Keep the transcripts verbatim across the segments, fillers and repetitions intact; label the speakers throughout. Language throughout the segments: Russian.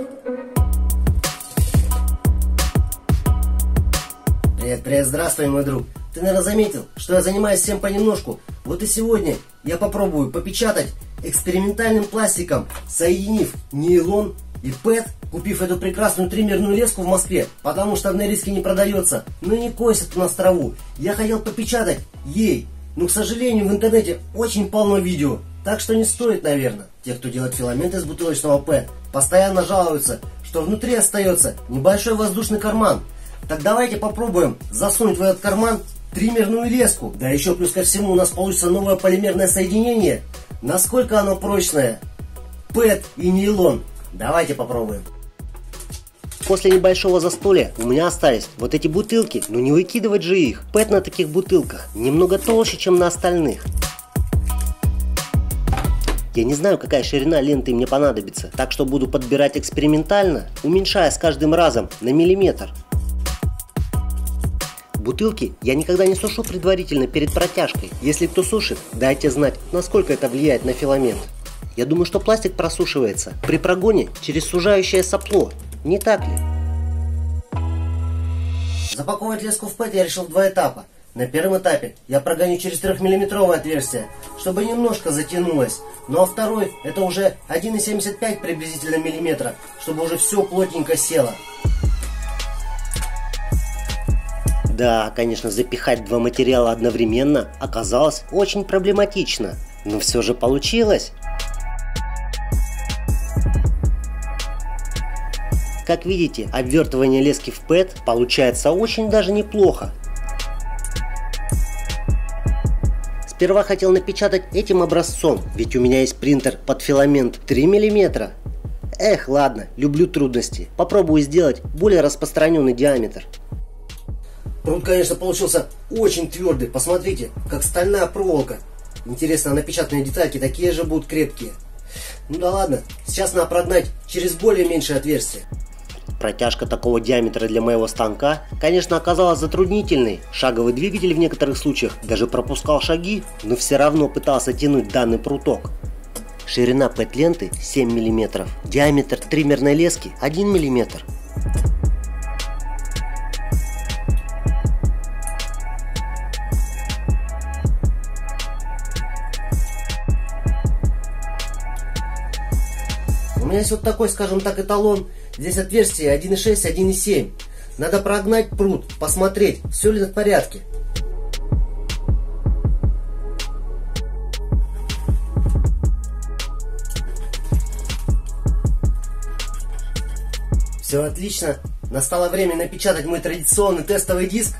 Speaker 1: Привет, привет, здравствуй, мой друг. Ты, наверное, заметил, что я занимаюсь всем понемножку. Вот и сегодня я попробую попечатать экспериментальным пластиком, соединив нейлон и пэт, купив эту прекрасную триммерную леску в Москве, потому что в Норильске не продается, но не косят у нас траву. Я хотел попечатать ей, но, к сожалению, в интернете очень полно видео, так что не стоит, наверное. Те, кто делает филамент из бутылочного пэт, постоянно жалуются, что внутри остается небольшой воздушный карман. Так давайте попробуем засунуть в этот карман триммерную леску. Да еще плюс ко всему у нас получится новое полимерное соединение. Насколько оно прочное? пэт и нейлон. Давайте попробуем. После небольшого застолья у меня остались вот эти бутылки, но не выкидывать же их. пэт на таких бутылках немного толще, чем на остальных. Я не знаю, какая ширина ленты мне понадобится, так что буду подбирать экспериментально, уменьшая с каждым разом на миллиметр. Бутылки я никогда не сушу предварительно перед протяжкой. Если кто сушит, дайте знать, насколько это влияет на филамент. Я думаю, что пластик просушивается при прогоне через сужающее сопло. Не так ли? Запаковывать леску в пэт я решил в два этапа. На первом этапе я прогоню через трёхмиллиметровое отверстие, чтобы немножко затянулось. Ну а второй это уже один и семьдесят пять приблизительно миллиметра, чтобы уже все плотненько село. Да, конечно, запихать два материала одновременно оказалось очень проблематично, но все же получилось. Как видите, обвертывание лески в пэт получается очень даже неплохо. Сперва хотел напечатать этим образцом, ведь у меня есть принтер под филамент три миллиметра. Эх, ладно, люблю трудности. Попробую сделать более распространенный диаметр. Прут, конечно, получился очень твердый. Посмотрите, как стальная проволока. Интересно, напечатанные детальки такие же будут крепкие. Ну да ладно, сейчас надо прогнать через более меньшее отверстие. Протяжка такого диаметра для моего станка, конечно, оказалась затруднительной. Шаговый двигатель в некоторых случаях даже пропускал шаги, но все равно пытался тянуть данный пруток. Ширина пэт ленты семь миллиметров, диаметр триммерной лески один миллиметр. У меня есть вот такой, скажем так, эталон. Здесь отверстие один и шесть, один и семь. Надо прогнать прут, посмотреть, все ли в порядке. Все отлично. Настало время напечатать мой традиционный тестовый диск.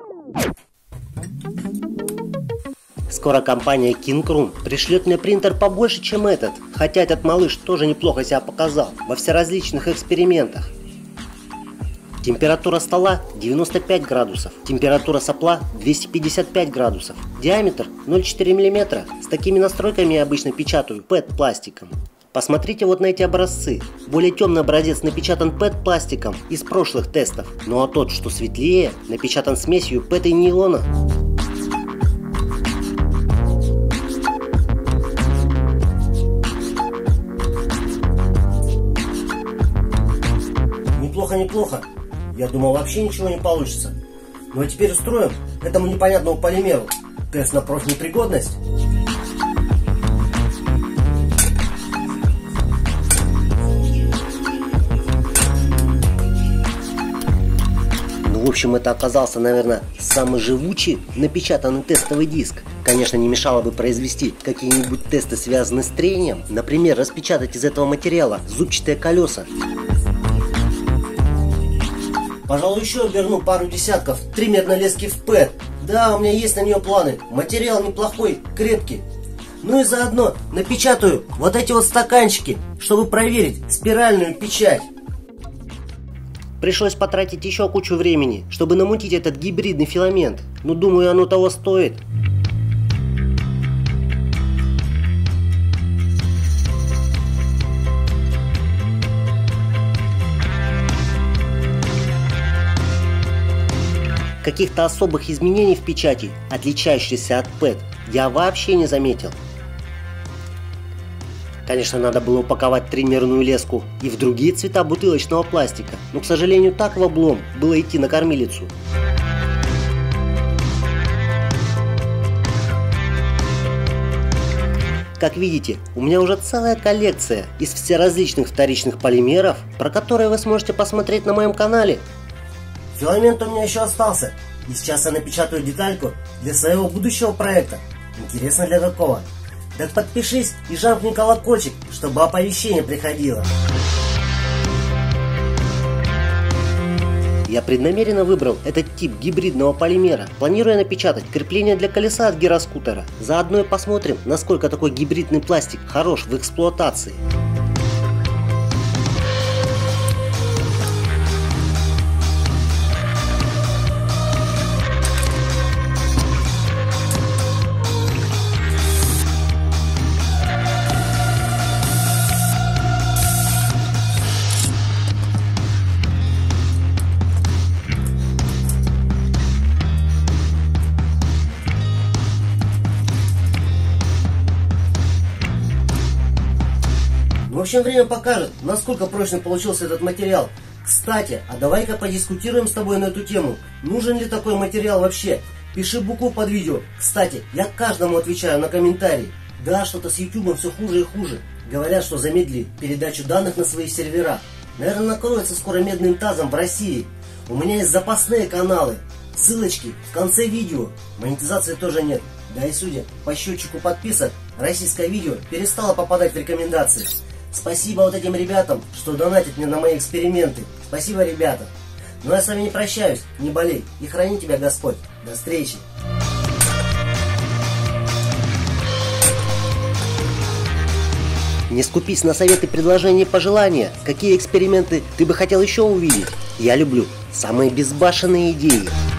Speaker 1: Скоро компания King Room пришлет мне принтер побольше, чем этот, хотя этот малыш тоже неплохо себя показал во всеразличных экспериментах. Температура стола девяносто пять градусов, температура сопла двести пятьдесят пять градусов, диаметр ноль целых четыре десятых миллиметра. С такими настройками я обычно печатаю пэт пластиком. Посмотрите вот на эти образцы. Более темный образец напечатан пэт пластиком из прошлых тестов, ну а тот, что светлее, напечатан смесью пэт и нейлона. Неплохо, неплохо. Я думал, вообще ничего не получится. Ну а теперь устроим этому непонятному полимеру тест на профнепригодность. Ну, в общем, это оказался, наверное, самый живучий напечатанный тестовый диск. Конечно, не мешало бы произвести какие-нибудь тесты, связанные с трением. Например, распечатать из этого материала зубчатые колеса. Пожалуй, еще верну пару десятков триммерной лески в пэт. Да, у меня есть на нее планы. Материал неплохой, крепкий. Ну и заодно напечатаю вот эти вот стаканчики, чтобы проверить спиральную печать. Пришлось потратить еще кучу времени, чтобы намутить этот гибридный филамент. Но думаю, оно того стоит. Каких-то особых изменений в печати, отличающихся от пэт, я вообще не заметил. Конечно, надо было упаковать триммерную леску и в другие цвета бутылочного пластика, но, к сожалению, так в облом было идти на кормилицу. Как видите, у меня уже целая коллекция из всеразличных вторичных полимеров, про которые вы сможете посмотреть на моем канале. Филамент у меня еще остался, и сейчас я напечатаю детальку для своего будущего проекта. Интересно, для какого? Так подпишись и жахни колокольчик, чтобы оповещение приходило. Я преднамеренно выбрал этот тип гибридного полимера, планируя напечатать крепление для колеса от гироскутера. Заодно и посмотрим, насколько такой гибридный пластик хорош в эксплуатации. В общем, время покажет, насколько прочным получился этот материал. Кстати, а давай-ка подискутируем с тобой на эту тему. Нужен ли такой материал вообще? Пиши букву под видео. Кстати, я каждому отвечаю на комментарии. Да, что-то с YouTube все хуже и хуже. Говорят, что замедлили передачу данных на свои сервера. Наверное, накроется скоро медным тазом в России. У меня есть запасные каналы. Ссылочки в конце видео. Монетизации тоже нет. Да и судя по счетчику подписок, российское видео перестало попадать в рекомендации. Спасибо вот этим ребятам, что донатят мне на мои эксперименты. Спасибо, ребята. Но я с вами не прощаюсь. Не болей. И храни тебя Господь. До встречи. Не скупись на советы, предложения и пожелания. Какие эксперименты ты бы хотел еще увидеть? Я люблю самые безбашенные идеи.